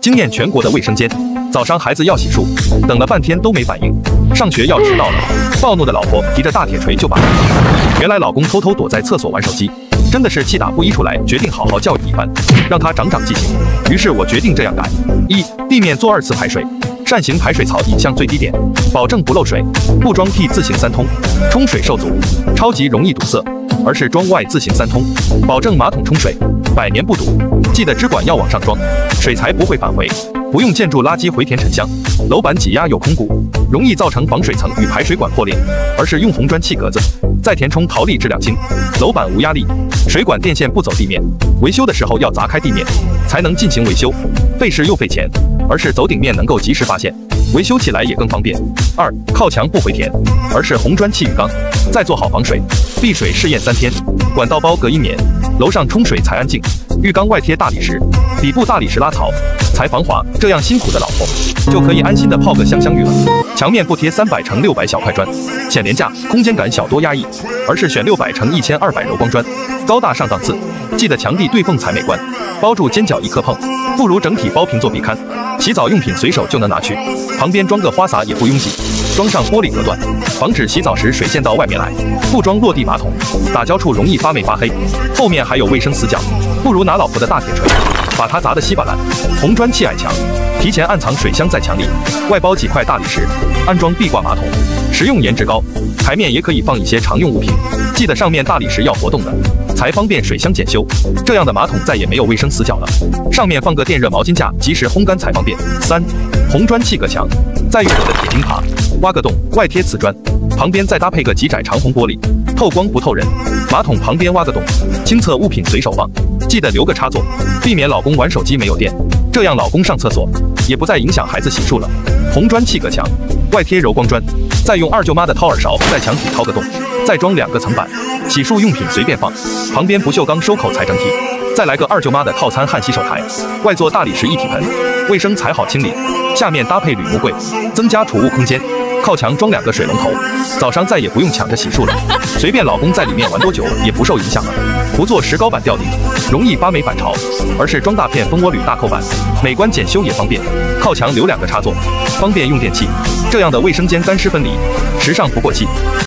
惊艳全国的卫生间。早上孩子要洗漱，等了半天都没反应，上学要迟到了。暴怒的老婆提着大铁锤就把他打死。原来老公偷偷躲在厕所玩手机，真的是气打不一处来，决定好好教育一番，让他长长记性。于是我决定这样改：一、地面做2次排水，扇形排水槽引向最低点，保证不漏水，不装 T 字形3通，冲水受阻，超级容易堵塞，而是装 Y 字形3通，保证马桶冲水100年不堵。记得支管要往上装，水才不会返回。不用建筑垃圾回填沉箱，楼板挤压有空鼓，容易造成防水层与排水管破裂，而是用红砖砌格子，再填充陶粒质量轻，楼板无压力，水管电线不走地面。维修的时候要砸开地面，才能进行维修，费时又费钱，而是走顶面能够及时发现，维修起来也更方便。2、靠墙不回填，而是红砖砌浴缸，再做好防水，避水试验3天，管道包隔1年，楼上冲水才安静。浴缸外贴大理石，底部大理石拉槽，才防滑。这样辛苦的老婆就可以安心的泡个香香浴了。墙面不贴300×600小块砖，显廉价，空间感小多压抑，而是选600×1200柔光砖，高大上档次。记得墙地对缝才美观，包住尖角一磕碰，不如整体包平做壁龛。洗澡用品随手就能拿去，旁边装个花洒也不拥挤，装上玻璃隔断，防止洗澡时水溅到外面来。不装落地马桶，打胶处容易发霉发黑，后面还有卫生死角，不如拿老婆的大铁锤，把它砸得稀巴烂。红砖砌矮墙，提前暗藏水箱在墙里，外包几块大理石，安装壁挂马桶，实用颜值高。台面也可以放一些常用物品，记得上面大理石要活动的，才方便水箱检修。这样的马桶再也没有卫生死角了。上面放个电热毛巾架，及时烘干才方便。3、红砖砌个墙，再用我的铁钉耙挖个洞，外贴瓷砖，旁边再搭配个极窄长虹玻璃，透光不透人。马桶旁边挖个洞，清侧物品随手放，记得留个插座，避免老公玩手机没有电，这样老公上厕所也不再影响孩子洗漱了。红砖砌个墙，外贴柔光砖，再用二舅妈的掏耳勺在墙体掏个洞，再装2个层板，洗漱用品随便放，旁边不锈钢收口才整体，再来个二舅妈的套餐焊洗手台，外做大理石一体盆，卫生才好清理。下面搭配铝木柜，增加储物空间。靠墙装2个水龙头，早上再也不用抢着洗漱了，随便老公在里面玩多久也不受影响了。不做石膏板吊顶，容易发霉反潮，而是装大片蜂窝铝大扣板，美观检修也方便。靠墙留2个插座，方便用电器，这样的卫生间干湿分离，时尚不过气。